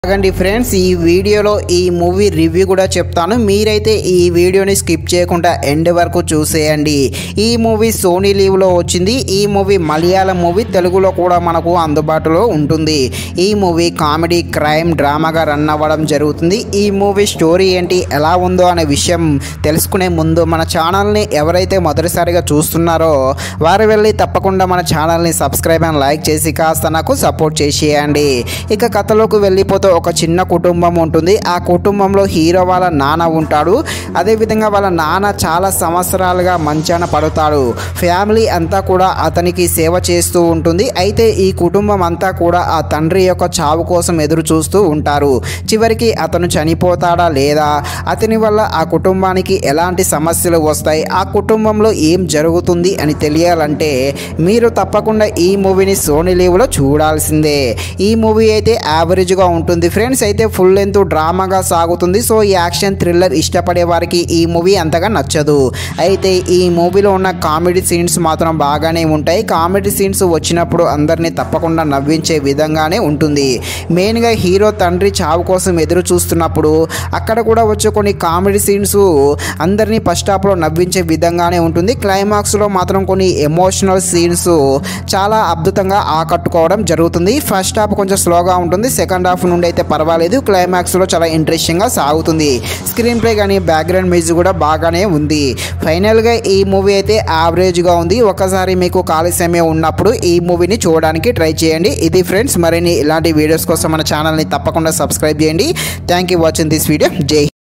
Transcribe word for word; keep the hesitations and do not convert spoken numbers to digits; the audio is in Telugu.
ఆగండి ఫ్రెండ్స్, ఈ వీడియోలో ఈ మూవీ రివ్యూ కూడా చెప్తాను. మీరైతే ఈ వీడియోని స్కిప్ చేయకుండా ఎండ్ వరకు చూసేయండి. ఈ మూవీ సోనీ లీవ్లో వచ్చింది. ఈ మూవీ మలయాళం మూవీ, తెలుగులో కూడా మనకు అందుబాటులో ఉంటుంది. ఈ మూవీ కామెడీ క్రైమ్ డ్రామాగా రన్ అవ్వడం జరుగుతుంది. ఈ మూవీ స్టోరీ ఏంటి, ఎలా ఉందో అనే విషయం తెలుసుకునే ముందు మన ఛానల్ని ఎవరైతే మొదటిసారిగా చూస్తున్నారో వారు వెళ్ళి తప్పకుండా మన ఛానల్ని సబ్స్క్రైబ్ అండ్ లైక్ చేసి కాస్త నాకు సపోర్ట్ చేసేయండి. ఇక కథలోకి వెళ్ళిపోతే ఒక చిన్న కుటుంబం ఉంటుంది. ఆ కుటుంబంలో హీరో వాళ్ళ నాన్న ఉంటాడు. అదేవిధంగా వాళ్ళ నాన్న చాలా సంవత్సరాలుగా మంచాన పడతాడు. ఫ్యామిలీ అంతా కూడా అతనికి సేవ చేస్తూ ఉంటుంది. అయితే ఈ కుటుంబం అంతా కూడా ఆ తండ్రి యొక్క చావు కోసం ఎదురు చూస్తూ ఉంటారు. చివరికి అతను చనిపోతాడా లేదా, అతని వల్ల ఆ కుటుంబానికి ఎలాంటి సమస్యలు వస్తాయి, ఆ కుటుంబంలో ఏం జరుగుతుంది అని తెలియాలంటే మీరు తప్పకుండా ఈ మూవీని సోనీ లీవ్లో చూడాల్సిందే. ఈ మూవీ అయితే యావరేజ్గా ఉంటుంది ఫ్రెండ్స్. అయితే ఫుల్ లెంత్ డ్రామాగా సాగుతుంది. సో ఈ యాక్షన్ థ్రిల్లర్ ఇష్టపడే వారికి ఈ మూవీ అంతగా నచ్చదు. అయితే ఈ మూవీలో ఉన్న కామెడీ సీన్స్ మాత్రం బాగానే ఉంటాయి. కామెడీ సీన్స్ వచ్చినప్పుడు అందరినీ తప్పకుండా నవ్వించే విధంగానే ఉంటుంది. మెయిన్గా హీరో తండ్రి చావు కోసం ఎదురు చూస్తున్నప్పుడు అక్కడ కూడా వచ్చే కొన్ని కామెడీ సీన్స్ అందరినీ ఫస్ట్ హాఫ్లో నవ్వించే విధంగానే ఉంటుంది. క్లైమాక్స్లో మాత్రం కొన్ని ఎమోషనల్ సీన్స్ చాలా అద్భుతంగా ఆకట్టుకోవడం జరుగుతుంది. ఫస్ట్ హాఫ్ కొంచెం స్లోగా ఉంటుంది, సెకండ్ హాఫ్ నుండి అయితే పర్వాలేదు. క్లైమాక్స్లో చాలా ఇంట్రెస్టింగ్గా సాగుతుంది. స్క్రీన్ ప్లే కానీ బ్యాక్గ్రౌండ్ మ్యూజిక్ కూడా బాగానే ఉంది. ఫైనల్గా ఈ మూవీ అయితే యావరేజ్గా ఉంది. ఒకసారి మీకు ఖాళీ సమయం ఉన్నప్పుడు ఈ మూవీని చూడడానికి ట్రై చేయండి. ఇది ఫ్రెండ్స్, మరిన్ని ఇలాంటి వీడియోస్ కోసం మన ఛానల్ని తప్పకుండా సబ్స్క్రైబ్ చేయండి. Thank you watching this video. జై